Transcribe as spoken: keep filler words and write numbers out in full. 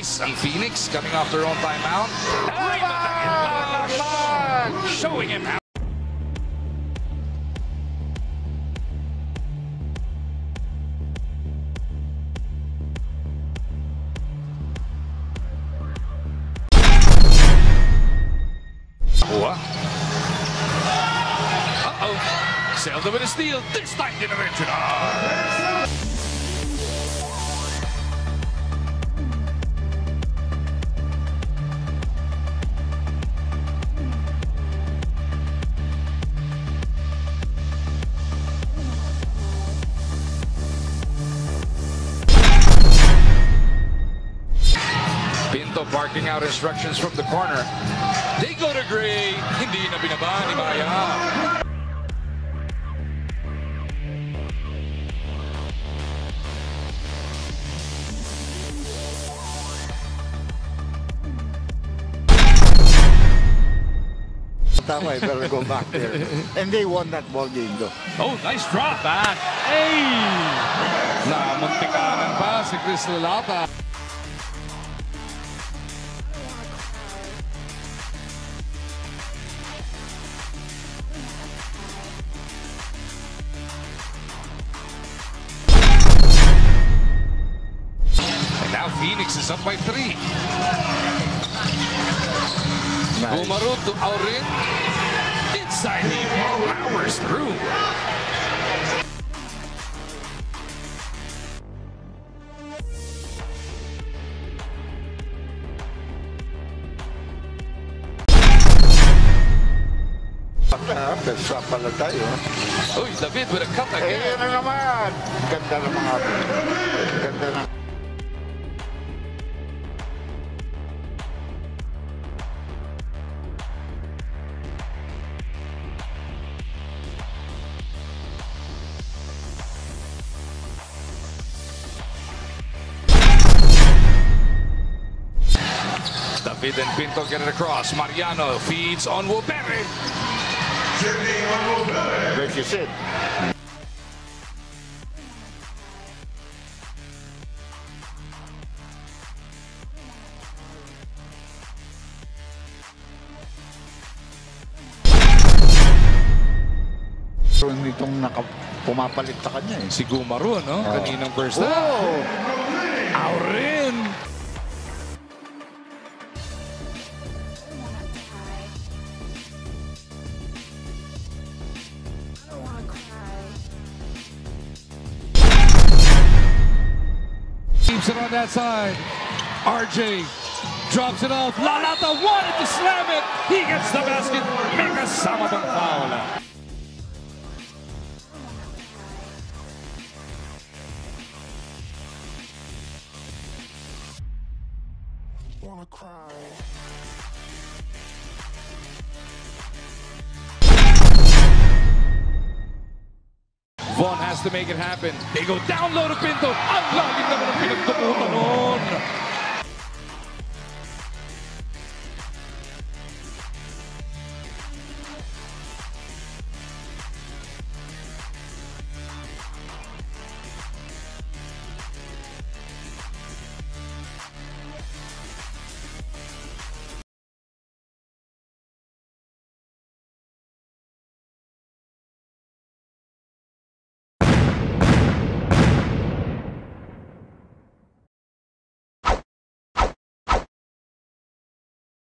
Ace ang Phoenix coming off their own timeout. Showing him how. Uh-oh. Zelda with a steal. This time the original. Pinto barking out instructions from the corner. They go to Gray. Hindi na binaba ni Maya. Tama, I better go back there. And they won that ball game though. Oh, nice drop back. Hey! Namuntikanan pa si Chris Lalata. Now Phoenix is up by three. Nice. Bumaro to Aurin. Inside the powers through. Pesa pala tayo. Uy, David with a cut again. Eh, na naman. Ganda ng mga ganda ng David and Pinto get it across. Mariano feeds on Wobere. like you said. So, nitong naka, pumapalit sa kanya eh. Si Gumaro, no? Oh. Kaninang first half. Oh! Aurin. Keeps it on that side. R J drops it off. Lalata wanted to slam it. He gets the basket. May kasama bang foul. Wanna cry. Vaughn has to make it happen. They go down low to Pinto. Ang lalim naman ang pinagtubutan nun.